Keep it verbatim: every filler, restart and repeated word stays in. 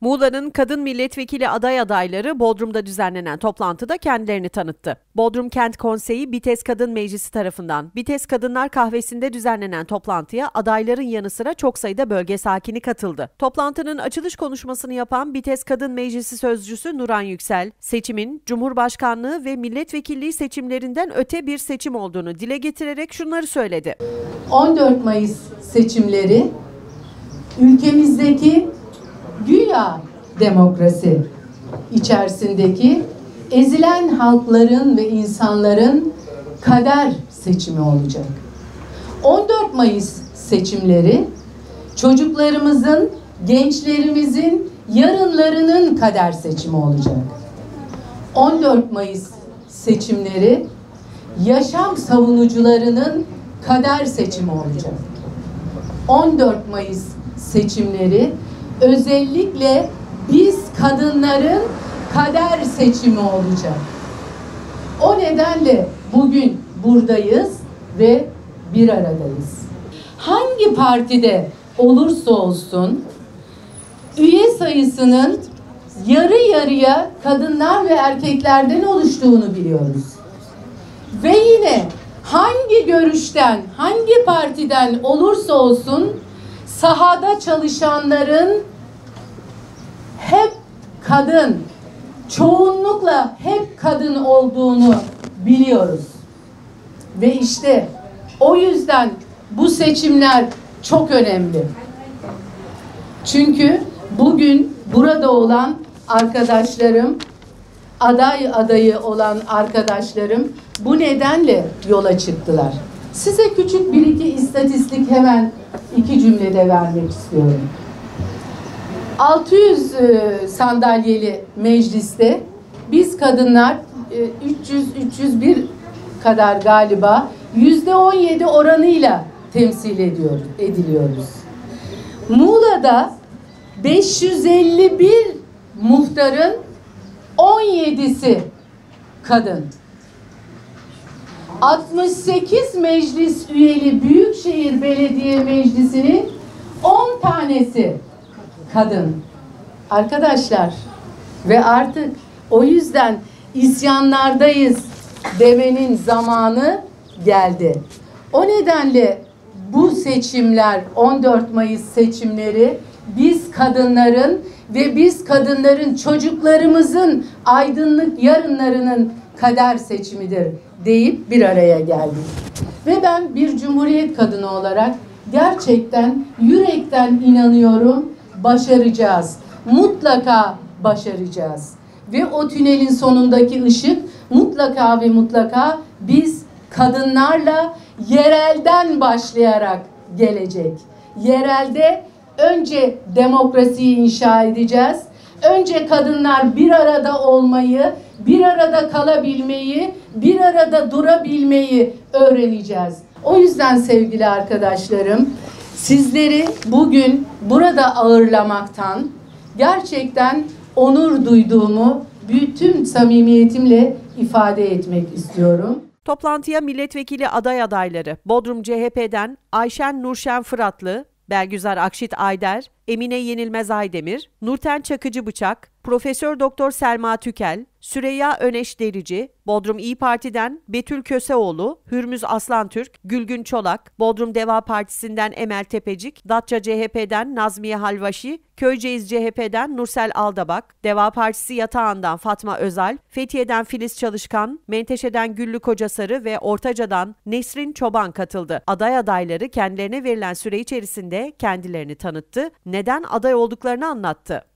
Muğla'nın kadın milletvekili aday adayları Bodrum'da düzenlenen toplantıda kendilerini tanıttı. Bodrum Kent Konseyi Bites Kadın Meclisi tarafından Bites Kadınlar Kahvesi'nde düzenlenen toplantıya adayların yanı sıra çok sayıda bölge sakini katıldı. Toplantının açılış konuşmasını yapan Bites Kadın Meclisi Sözcüsü Nuran Yüksel, seçimin Cumhurbaşkanlığı ve milletvekilliği seçimlerinden öte bir seçim olduğunu dile getirerek şunları söyledi. on dört Mayıs seçimleri ülkemizdeki güya demokrasi içerisindeki ezilen halkların ve insanların kader seçimi olacak. on dört Mayıs seçimleri çocuklarımızın, gençlerimizin yarınlarının kader seçimi olacak. on dört Mayıs seçimleri yaşam savunucularının kader seçimi olacak. on dört Mayıs seçimleri özellikle biz kadınların kader seçimi olacak. O nedenle bugün buradayız ve bir aradayız. Hangi partide olursa olsun üye sayısının yarı yarıya kadınlar ve erkeklerden oluştuğunu biliyoruz. Ve yine hangi görüşten, hangi partiden olursa olsun sahada çalışanların hep kadın, çoğunlukla hep kadın olduğunu biliyoruz. Ve işte o yüzden bu seçimler çok önemli. Çünkü bugün burada olan arkadaşlarım, aday adayı olan arkadaşlarım bu nedenle yola çıktılar. Size küçük bir iki istatistik hemen iki cümlede vermek istiyorum. altı yüz sandalyeli mecliste biz kadınlar üç yüz üç yüz bir kadar galiba yüzde on yedi oranıyla temsil ediyor, ediliyoruz. Muğla'da beş yüz elli bir muhtarın on yedisi kadın. altmış sekiz meclis üyeli Büyükşehir Belediye Meclisi'nin on tanesi kadın. Arkadaşlar ve artık o yüzden isyanlardayız demenin zamanı geldi. O nedenle bu seçimler, on dört Mayıs seçimleri biz kadınların ve biz kadınların çocuklarımızın aydınlık yarınlarının kader seçimidir deyip bir araya geldik. Ve ben bir cumhuriyet kadını olarak gerçekten yürekten inanıyorum, başaracağız. Mutlaka başaracağız. Ve o tünelin sonundaki ışık mutlaka ve mutlaka biz kadınlarla yerelden başlayarak gelecek. Yerelde önce demokrasiyi inşa edeceğiz. Önce kadınlar bir arada olmayı, bir arada kalabilmeyi, bir arada durabilmeyi öğreneceğiz. O yüzden sevgili arkadaşlarım, sizleri bugün burada ağırlamaktan gerçekten onur duyduğumu bütün samimiyetimle ifade etmek istiyorum. Toplantıya milletvekili aday adayları Bodrum C H P'den Ayşen Nurşen Fıratlı, Belgüzar Akşit Ayder, Emine Yenilmez Aydemir, Nurten Çakıcı Bıçak, Profesör Doktor Selma Tükel, Süreyya Öneş Derici, Bodrum İYİ Parti'den Betül Köseoğlu, Hürmüz Aslantürk, Gülgün Çolak, Bodrum Deva Partisi'nden Emel Tepecik, Datça C H P'den Nazmiye Halvaşi, Köyceğiz C H P'den Nursel Aldabak, Deva Partisi Yatağan'dan Fatma Özal, Fethiye'den Filiz Çalışkan, Menteşe'den Güllü Kocasarı ve Ortaca'dan Nesrin Çoban katıldı. Aday adayları kendilerine verilen süre içerisinde kendilerini tanıttı, neden aday olduklarını anlattı.